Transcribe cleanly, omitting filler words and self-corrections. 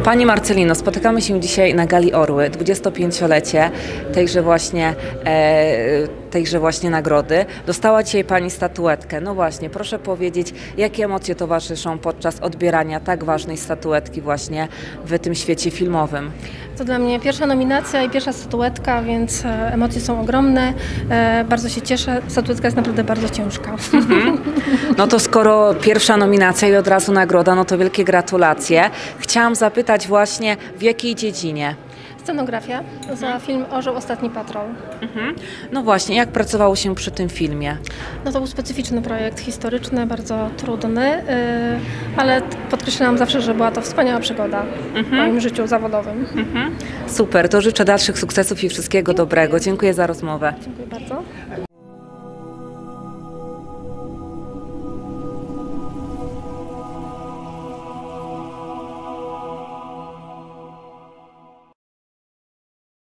Pani Marcelino, spotykamy się dzisiaj na Gali Orły, 25-lecie tejże właśnie nagrody. Dostała dzisiaj Pani statuetkę. No właśnie, proszę powiedzieć, jakie emocje towarzyszą podczas odbierania tak ważnej statuetki właśnie w tym świecie filmowym? To dla mnie pierwsza nominacja i pierwsza statuetka, więc emocje są ogromne. Bardzo się cieszę. Statuetka jest naprawdę bardzo ciężka. No to skoro pierwsza nominacja i od razu nagroda, no to wielkie gratulacje. Chciałam zapytać właśnie, w jakiej dziedzinie? Scenografia za film Orzeł Ostatni Patrol. No właśnie, jak pracowało się przy tym filmie? No to był specyficzny projekt historyczny, bardzo trudny, ale podkreślam zawsze, że była to wspaniała przygoda w moim życiu zawodowym. Super, to życzę dalszych sukcesów i wszystkiego dobrego. Dziękuję za rozmowę. Dziękuję bardzo.